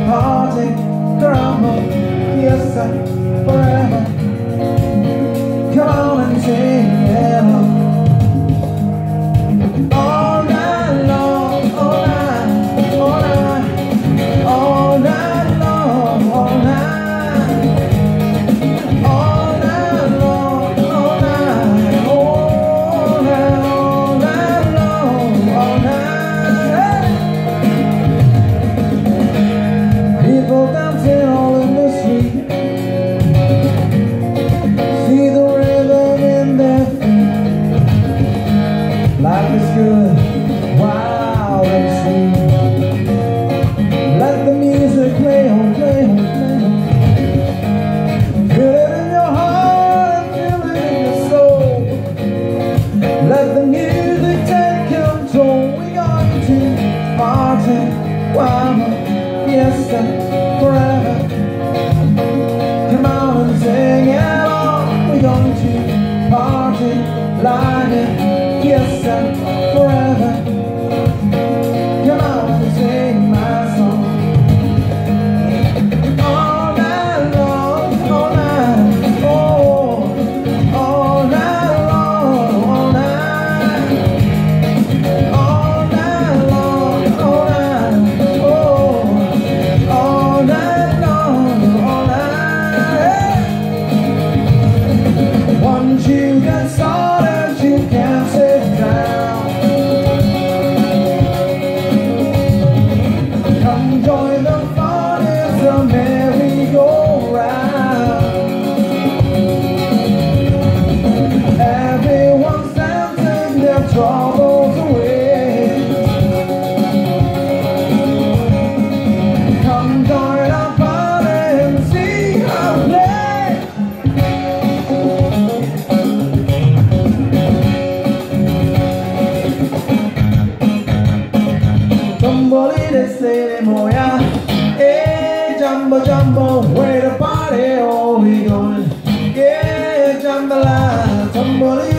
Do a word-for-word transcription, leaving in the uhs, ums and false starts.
party, crumble, fiesta, forever. Come on and sing hello. All night long, all night, all night, all night long, all night, all night long, all night, all night, all night long, all night. People dancing all in the street, see the rhythm in their feet. Life is good, wild and sweet. Let the music play on, play on, play on. Feel it in your heart and feel it in your soul. Let the music take control. We got to party, wild, fiesta, forever. Come on and sing along. We're going to party, line it, fiesta, forever. Come on and sing my song. All night long, all night, oh, all night long, all night, all night long, all night, oh, all night long, all night. Once you get started, you can't sit down. Come join the fun, it's a merry-go-round. Everyone's dancing their troubles away. Come join our party and see our play. Jumbolide say moya, eh, jumbo jumbo, where the party, oh we going, yeah, jambalaya, jumbolide.